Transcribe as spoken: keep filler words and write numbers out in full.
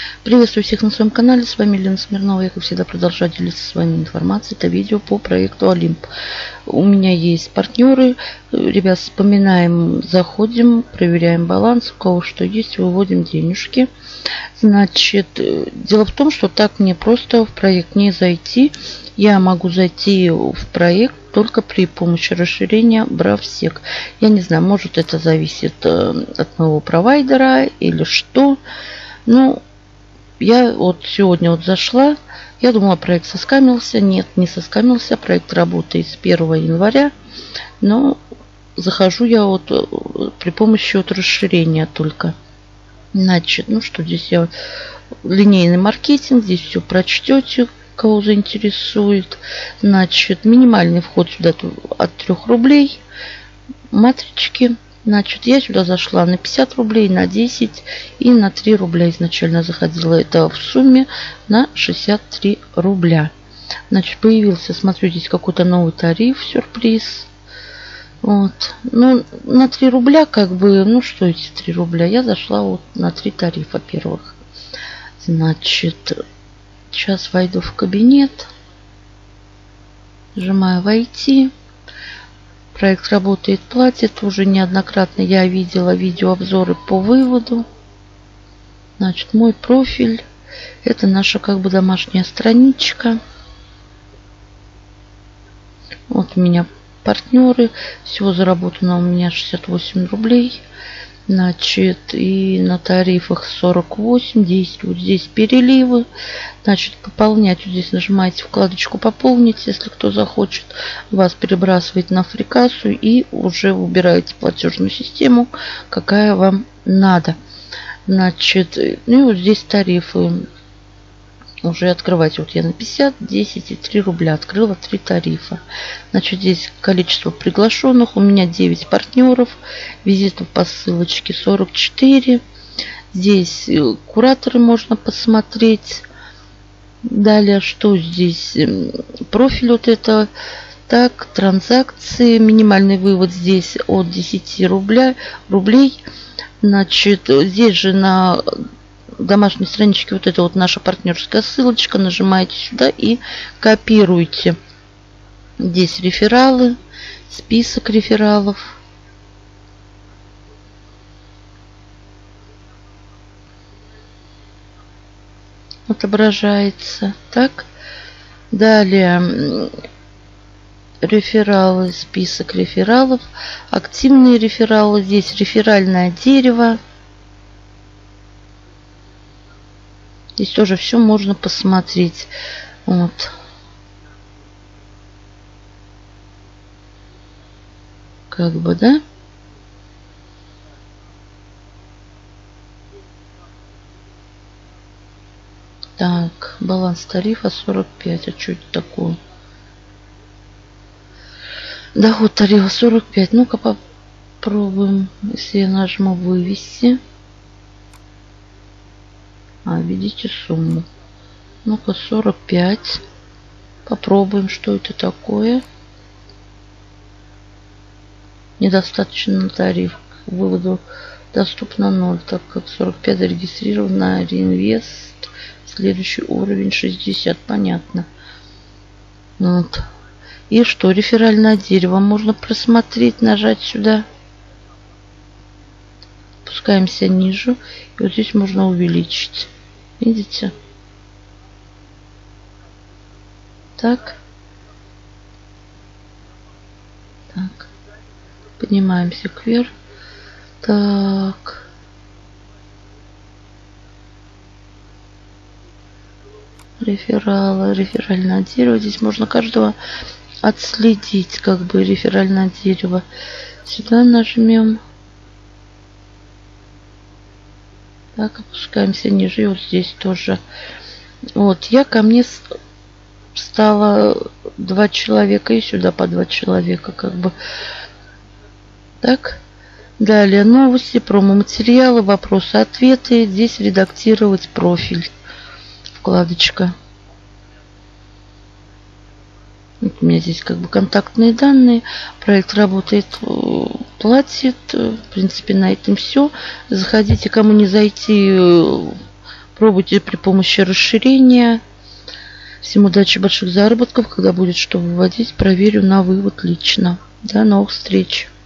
Приветствую всех на своем канале. С вами Елена Смирнова. Я, как всегда, продолжаю делиться с вами информацией. Это видео по проекту Олимп. У меня есть партнеры. Ребят, вспоминаем, заходим, проверяем баланс. У кого что есть, выводим денежки. Значит, дело в том, что так мне просто в проект не зайти. Я могу зайти в проект только при помощи расширения Бравсек. Я не знаю, может это зависит от моего провайдера или что. Ну, я вот сегодня вот зашла. Я думала, проект соскамился. Нет, не соскамился. Проект работает с первого января. Но захожу я вот при помощи вот расширения только. Значит, ну что здесь я... Линейный маркетинг. Здесь все прочтете, кого заинтересует. Значит, минимальный вход сюда от трёх рублей. Матрички. Значит, я сюда зашла на пятьдесят рублей, на десять и на три рубля изначально заходила. Это в сумме на шестьдесят три рубля. Значит, появился, смотрю, здесь какой-то новый тариф, сюрприз. Вот. Ну, на три рубля, как бы, ну что эти три рубля? Я зашла вот на три тарифа первых. Значит, сейчас войду в кабинет. Нажимаю «Войти». Проект работает, платит. Уже неоднократно я видела видеообзоры по выводу. Значит, мой профиль. Это наша как бы домашняя страничка. Вот у меня партнеры. Всего заработано у меня шестьдесят восемь рублей. Значит, и на тарифах сорок восемь. Действуют здесь переливы. Значит, пополнять. Вот здесь нажимаете вкладочку «Пополнить», если кто захочет. Вас перебрасывает на фрикассу и уже выбираете платежную систему, какая вам надо. Значит, ну и вот здесь тарифы. Уже открывать. Вот я на пятьдесят, десять и три рубля открыла три тарифа. Значит, здесь количество приглашенных. У меня девять партнеров. Визитов по ссылочке сорок четыре. Здесь кураторы можно посмотреть. Далее, что здесь? Профиль вот это. Так, транзакции. Минимальный вывод здесь от десяти рубля, рублей. Значит, здесь же на домашней страничке вот это вот наша партнерская ссылочка. Нажимаете сюда и копируете. Здесь рефералы, список рефералов. Отображается. Так. Далее рефералы, список рефералов. Активные рефералы. Здесь реферальное дерево. Здесь тоже все можно посмотреть. Вот. Как бы, да? Так, баланс тарифа сорок пять. А что это такое? Доход тарифа сорок пять. Ну-ка попробуем. Если я нажму «Вывести». А, видите сумму. Ну-ка, сорок пять. Попробуем, что это такое. Недостаточно тариф. К выводу доступно ноль, так как сорок пять зарегистрирован на реинвест. Следующий уровень шестьдесят. Понятно. Вот. И что? Реферальное дерево можно просмотреть, нажать сюда. Опускаемся ниже. И вот здесь можно увеличить. Видите? Так. Так. Поднимаемся кверх. Так. Рефералы. Реферальное дерево. Здесь можно каждого отследить, как бы, реферальное дерево. Сюда нажмем. Так, опускаемся ниже. И вот здесь тоже. Вот, я ко мне стало два человека. И сюда по два человека, как бы. Так. Далее новости, промо-материалы, вопросы-ответы. Здесь редактировать профиль. Вкладочка. Вот у меня здесь как бы контактные данные. Проект работает, платит. В принципе, на этом все. Заходите, кому не зайти, Пробуйте при помощи расширения. Всем удачи, больших заработков. Когда будет что выводить, проверю на вывод лично. До новых встреч.